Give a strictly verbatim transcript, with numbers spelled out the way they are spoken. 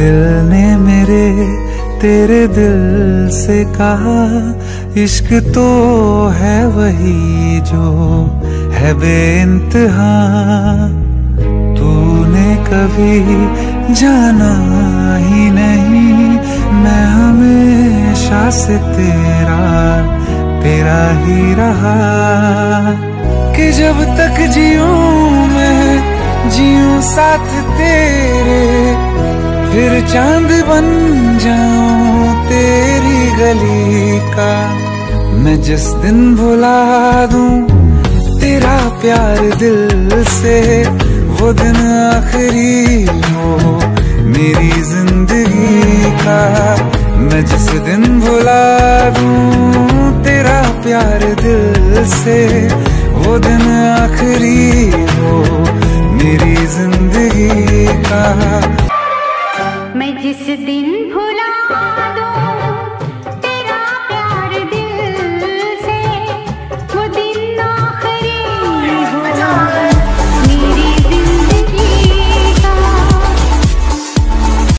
दिल ने मेरे तेरे दिल से कहा, इश्क तो है वही जो है बेइंतहा। तूने कभी जाना ही नहीं, मैं हमेशा से तेरा तेरा ही रहा। कि जब तक जीऊं मैं जीऊं साथ तेरे, फिर चांद बन जाऊं तेरी गली का। मैं जिस दिन भुला दूं तेरा प्यार दिल से, वो दिन आखिरी हो मेरी जिंदगी का। मैं जिस दिन भुला दूं तेरा प्यार दिल से, वो दिन आखिरी हो मेरी जिंदगी का। मैं जिस दिन